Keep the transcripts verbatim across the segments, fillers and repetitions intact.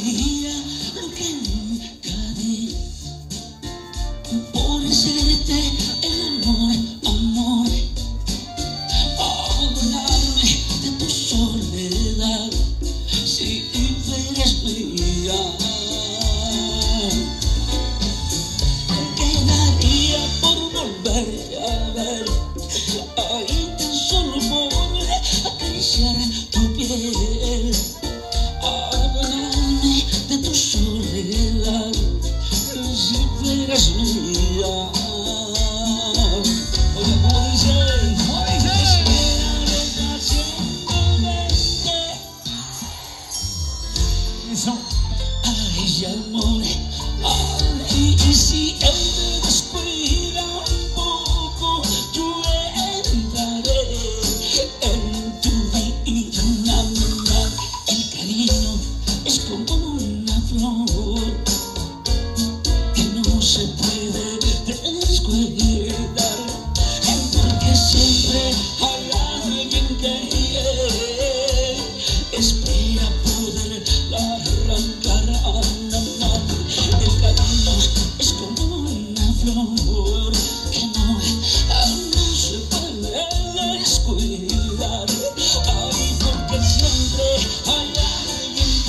daría lo que nunca di por hacerte el amor, amor, adorarme de tu soledad si fueras mía. ¿Qué daría por volverte a ver? Ahí tan solo por acariciar tu piel, adorarme de tu soledad si fueras mía. Oye, ¿cómo dice? ¿Cómo dice? Esperaré pacientemente. Eso. Ay, amor, ay, y si él me descuida un poco, yo entraré en tu vida. Na, na. El cariño es como una flor que no se puede descuidar, porque siempre hay alguien que espera poderla arrancar. Na, na. El cariño es como una flor que no, no se puede descuidar. Ay, porque siempre hay alguien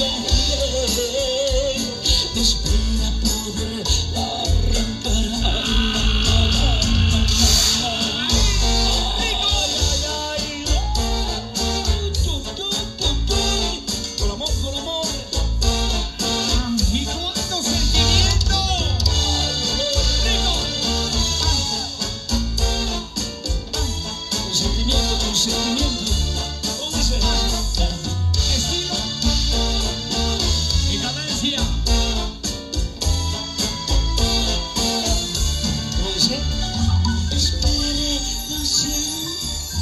que espera poderla arrancar. Con amor, con amor. Y cuánto sentimiento. Rico. Con sentimiento, con sentimiento. ¿Cómo dice? Estilo y cadencia. ¿Cómo dice? Espere paciente.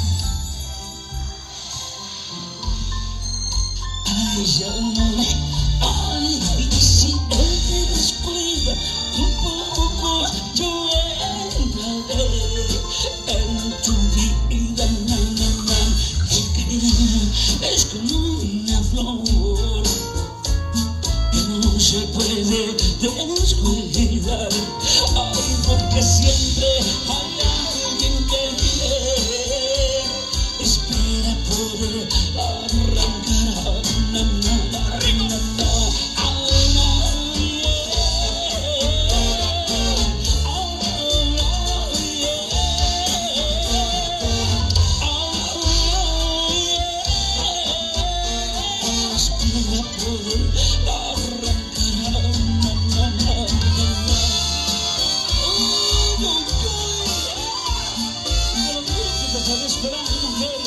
Ay, amor, ay, y si él te descuida un poco, yo entraré en tu vida. Na, na, na. El cariño es como una flor que no se puede descuidar. Ay, porque siempre hay alguien que espera poder arrancar. Na, na, na, na, na. Ah, yeah. Ah, yeah. Ah, yeah. Espera poder arrancar. Na, na, na, na, na. Uy, uy, uy. Pero mira que te estaré esperando, mujer.